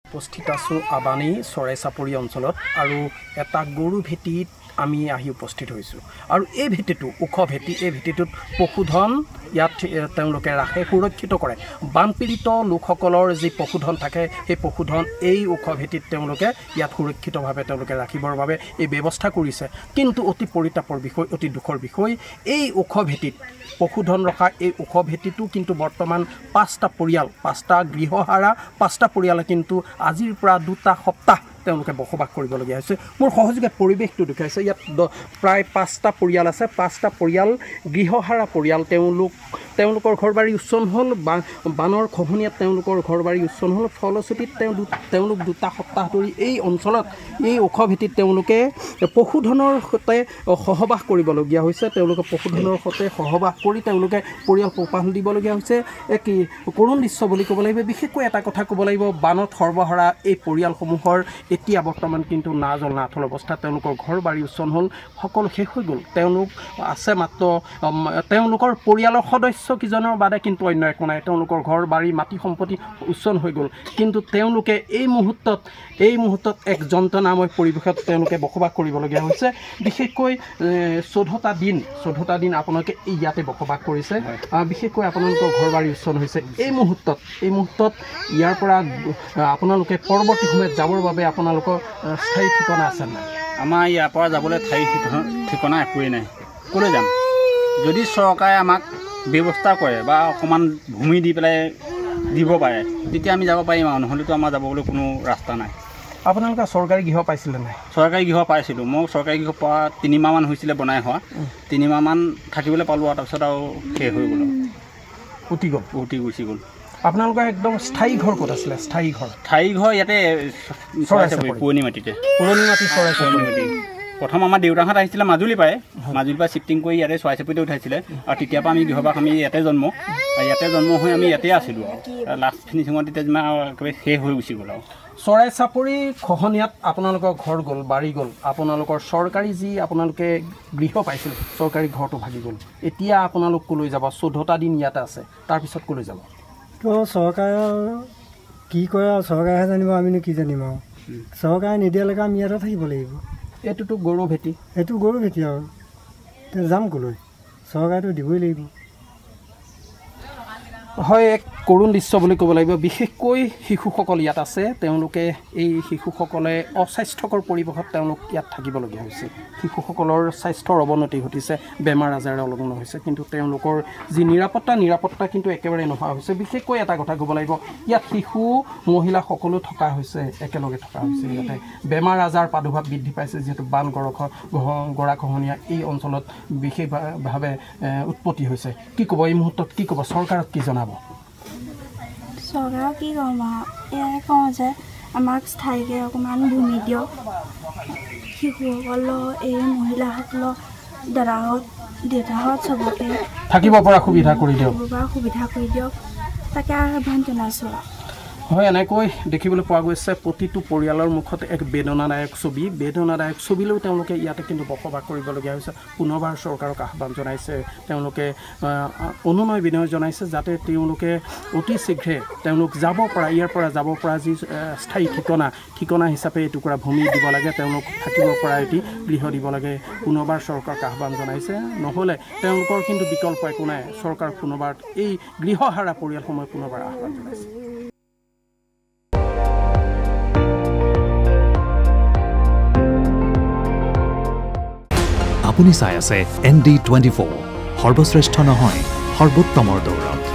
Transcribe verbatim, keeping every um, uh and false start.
উপস্থিত আছোঁ আবানী চৰাই চাপৰি অঞ্চলত আৰু এটা গৰু ভেটিত আমি আহি উপস্থিত হৈছোঁ আৰু এই ভেটিটো ওখ ভেটি এই ভেটিটোত পশুধন ইয়াত তেওঁলোকে ৰাখে সুৰক্ষিত কৰে বানপীড়িত লোকসকলৰ যি পশুধন থাকে সেই পশুধন এই ওখ ভেটিত তেওঁলোকে ইয়াত সুৰক্ষিতভাৱে তেওঁলোকে ৰাখিবৰ বাবে এই ব্যৱস্থা কৰিছে কিন্তু অতি পৰিতাপৰ বিষয় অতি দুখৰ বিষয় এই ওখ ভেটিত পশুধন ৰখা এই ওখ ভেটিটো কিন্তু বৰ্তমান পাঁচটা পৰিয়াল পাঁচটা গৃহহাৰা পাঁচটা পৰিয়ালে কিন্তু আজিৰ পৰা দুটা সপ্তাহ তেওঁলোকে বসবাস কৰিবলগীয়া হৈছে মোৰ সহযোগে পৰিৱেশটো দেখাইছে ইয়াত প্ৰায় পাঁচটা পৰিয়াল আছে পাঁচটা পৰিয়াল গৃহহাৰা পৰিয়াল তেওঁলোক তেওঁলোকৰ ঘৰবাৰী উচ্ছন হ'ল বানৰ খহনীয়াত তেওঁলোকৰ ঘৰবাৰী উচ্ছন হ'ল ফলশ্ৰুতিত তেওঁ তেওঁলোক দুটা সপ্তাহ ধৰি এই অঞ্চলত এই ওখ ভেটিত তেওঁলোকে পশুধনৰ সৈতে সহবাস কৰিবলগীয়া হৈছে তেওঁলোকে পশুধনৰ সৈতে সহবাস কৰি তেওঁলোকে পৰিয়াল পোহপাল দিবলগীয়া হৈছে এক কৰুণ দৃশ্য বুলি ক'ব লাগিব বিশেষকৈ এটা কথা ক'ব লাগিব বানত সৰ্বহাৰা এই পৰিয়ালসমূহৰ এতিয়া বৰ্তমান কিন্তু নাজল নাথল অৱস্থা তেওঁলোকৰ ঘৰ বাৰী উচ্ছন হ'ল সকলো শেষ হৈ গ'ল তেওঁলোক আছে মাত্ৰ তেওঁলোকৰ পৰিয়ালৰ সদস্য কিজনৰ বাদে কিন্তু অন্য একো নাই তেওঁলোকৰ ঘৰ বাৰী মাটি সম্পত্তি উচ্ছন হৈ গ'ল কিন্তু তেওঁলোকে এই মুহূৰ্তত এই মুহূৰ্তত এক যন্ত্ৰণাময় পৰিৱেশত তেওঁলোকে বসবাস কৰিবলগীয়া হৈছে বিশেষকৈ চৈধ্যটা দিন চৈধ্যটা দিন আপোনালোকে ইয়াতে বসবাস কৰিছে বিশেষকৈ আপোনালোকৰ ঘৰ বাৰী উচ্ছন হৈছে এই মুহূৰ্তত এই মুহূৰ্তত ইয়াৰ পৰা আপোনালোকে পৰৱৰ্তী সময়ত যাবৰ বাবে আপোনালোকৰ স্থায়ী ঠিকনা আছে নাই আমাৰ ইয়াৰ পৰা যাবলৈ ঠাই ঠিকনা একোৱেই নাই ক'লৈ যাম যদি চৰকাৰে আমাক ব্যৱস্থা কৰে বা অকণমান ভূমি দি পেলাই দিব পাৰে তেতিয়া আমি যাব পাৰিম আৰু নহ'লেতো আমাৰ যাবলৈ কোনো ৰাস্তা নাই আপোনালোকে চৰকাৰী গৃহ পাইছিলে নাই চৰকাৰী গৃহ পাইছিলোঁ মই চৰকাৰী গৃহ পোৱা তিনিমাহমান হৈছিলে বনাই হোৱা তিনিমাহমান থাকিবলৈ পালোঁ আৰু তাৰপিছত আৰু শেষ হৈ গ'ল উটি গ'ল উটি গুচি গ'ল আপোনালোকৰ একদম স্থায়ী ঘৰ ক'ত আছিলে স্থায়ী ঘৰ স্থায়ী ঘৰ ইয়াতে পুৰণি মাটিতে পুৰণি মাটি চৰাই পুৰণি মাটি প্ৰথম আমাৰ দেউতাহঁত আহিছিলে মাজুলী পায় মাজুলীৰ পৰা শিফটিং কৰি ইয়াতে চৰাই চাপৰিতে উঠাইছিলে আৰু তেতিয়াৰ পৰা আমি গৃহবাস আমি ইয়াতে জন্ম আৰু ইয়াতে জন্ম হৈ আমি ইয়াতে আছিলোঁ আৰু লাষ্ট ফিনিচিঙত তেতিয়া যিমান একেবাৰে শেষ হৈ গুচি গ'ল আৰু চৰাই চাপৰি খহনীয়াত আপোনালোকৰ ঘৰ গ'ল বাৰী গ'ল আপোনালোকৰ চৰকাৰী যি আপোনালোকে গৃহ পাইছিল চৰকাৰী ঘৰটো ভাগি গ'ল এতিয়া আপোনালোক ক'লৈ যাব চৈধ্যটা দিন ইয়াতে আছে তাৰপিছত ক'লৈ যাব তো চৰকাৰে কি কৰে আৰু চৰকাৰেহে জানিব আমিনো কি জানিম আৰু চৰকাৰে নিদিয়ালৈকে আমি ইয়াতে থাকিব লাগিব এইটোতো গৰু ভেটি এইটো গৰু ভেটি আৰু যাম ক'লৈ চৰকাৰেতো দিবই লাগিব হয় এক কৰুণ দৃশ্য বুলি ক'ব লাগিব বিশেষকৈ শিশুসকল ইয়াত আছে তেওঁলোকে এই শিশুসকলে অস্বাস্থ্যকৰ পৰিৱেশত তেওঁলোক ইয়াত থাকিবলগীয়া হৈছে শিশুসকলৰ স্বাস্থ্যৰ অৱনতি ঘটিছে বেমাৰ আজাৰে অলগ্ন হৈছে কিন্তু তেওঁলোকৰ যি নিৰাপত্তা নিৰাপত্তা কিন্তু একেবাৰে নোহোৱা হৈছে বিশেষকৈ এটা কথা ক'ব লাগিব ইয়াত শিশু মহিলা সকলো থকা হৈছে একেলগে থকা হৈছে ইয়াতে বেমাৰ আজাৰ প্ৰাদুৰ্ভাৱ বৃদ্ধি পাইছে যিহেতু বান গৰখ গৰাখহনীয়া এই অঞ্চলত বিশেষভাৱে উৎপত্তি হৈছে কি ক'ব এই মুহূৰ্তত কি ক'ব চৰকাৰক কি জনাব চৰকাৰক কি ক'ম আৰু এয়াই কওঁ যে আমাক স্থায়ীকৈ অকণমান ভূমি দিয়ক শিশুসকলৰ এই মহিলাসকলক দাদাহঁত দেউতাহঁত চবকে থাকিব পৰা সুবিধা কৰি দিয়ক সুবিধা কৰি দিয়ক তাকে আহ্বান জনাইছোঁ হয় এনেকৈ দেখিবলৈ পোৱা গৈছে প্ৰতিটো পৰিয়ালৰ মুখত এক বেদনাদায়ক ছবি বেদনাদায়ক ছবিলৈ তেওঁলোকে ইয়াতে কিন্তু বসবাস কৰিবলগীয়া হৈছে পুনৰবাৰ চৰকাৰক আহ্বান জনাইছে তেওঁলোকে অনুনয় বিনয় জনাইছে যাতে তেওঁলোকে অতি শীঘ্ৰে তেওঁলোক যাব পৰা ইয়াৰ পৰা যাব পৰা যি স্থায়ী ঠিকনা ঠিকনা হিচাপে এটুকুৰা ভূমি দিব লাগে তেওঁলোক থাকিব পৰা এটি গৃহ দিব লাগে পুনৰবাৰ চৰকাৰক আহ্বান জনাইছে নহ'লে তেওঁলোকৰ কিন্তু বিকল্প একো নাই চৰকাৰ পুনৰবাৰ এই গৃহহাৰা পৰিয়ালসমূহে পুনৰবাৰ আহ্বান জনাইছে আপুনি চাই আছে এন ডি টুৱেণ্টি ফ'ৰ সৰ্বশ্ৰেষ্ঠ নহয় সৰ্বোত্তমৰ দৌৰত